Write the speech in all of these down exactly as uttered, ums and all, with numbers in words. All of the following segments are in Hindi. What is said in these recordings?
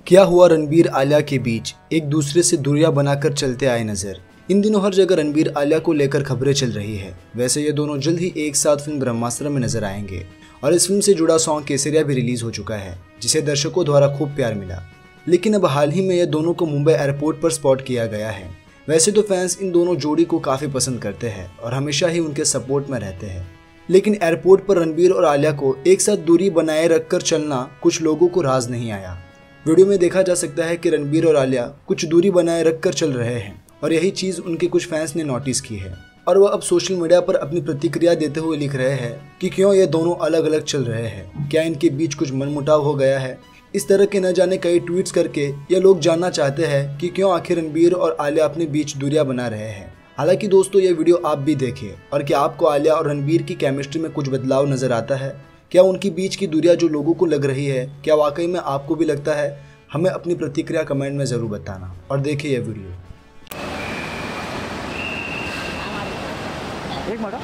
क्या हुआ रणबीर आलिया के बीच, एक दूसरे से दूरियां बनाकर चलते आए नजर। इन दिनों हर जगह रणबीर आलिया को लेकर खबरें चल रही है। वैसे ये दोनों जल्द ही एक साथ फिल्म ब्रह्मास्त्र में नजर आएंगे और इस फिल्म से जुड़ा सॉन्ग केसरिया भी रिलीज हो चुका है, जिसे दर्शकों द्वारा खूब प्यार मिला। लेकिन अब हाल ही में ये दोनों को मुंबई एयरपोर्ट पर स्पॉट किया गया है। वैसे तो फैंस इन दोनों जोड़ी को काफी पसंद करते हैं और हमेशा ही उनके सपोर्ट में रहते हैं, लेकिन एयरपोर्ट पर रणबीर और आलिया को एक साथ दूरी बनाए रखकर चलना कुछ लोगों को राज नहीं आया। वीडियो में देखा जा सकता है कि रणबीर और आलिया कुछ दूरी बनाए रखकर चल रहे हैं और यही चीज उनके कुछ फैंस ने नोटिस की है और वह अब सोशल मीडिया पर अपनी प्रतिक्रिया देते हुए लिख रहे हैं कि क्यों ये दोनों अलग अलग चल रहे हैं, क्या इनके बीच कुछ मनमुटाव हो गया है। इस तरह के न जाने कई ट्वीट्स करके ये लोग जानना चाहते हैं कि क्यों आखिर रणबीर और आलिया अपने बीच दूरियां बना रहे हैं। हालांकि दोस्तों, ये वीडियो आप भी देखिए और क्या आपको आलिया और रणबीर की केमिस्ट्री में कुछ बदलाव नजर आता है? क्या उनके बीच की दूरियां जो लोगों को लग रही है, क्या वाकई में आपको भी लगता है? हमें अपनी प्रतिक्रिया कमेंट में जरूर बताना और देखिए यह वीडियो। एक मिनट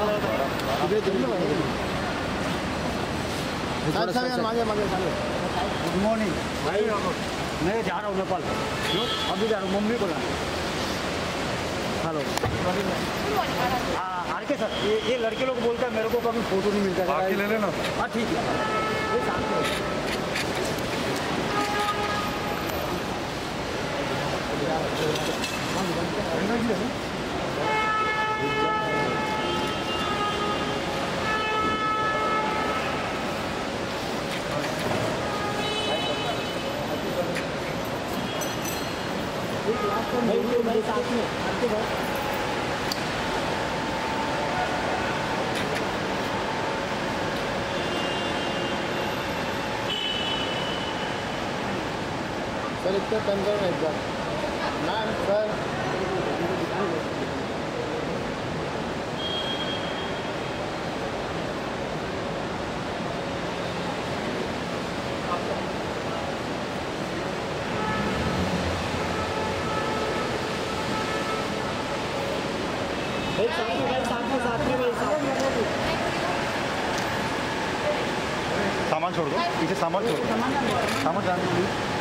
गुड मॉर्निंग भाई, मैं जा रहा हूँ नेपाल, अभी जा रहा हूँ मम्मी को लाने। हेलो हाँ आर के सर, ये ये लड़के लोग बोलते हैं मेरे को कभी फोटो नहीं मिलता है, ले लेना। हाँ ठीक है, ये साथ में भाई साथ में आपके घर सर इतना कंसर्न है क्या मैम? सर सामान छोड़ दो, पीछे सामान छोड़ दो, सामान जाने दो।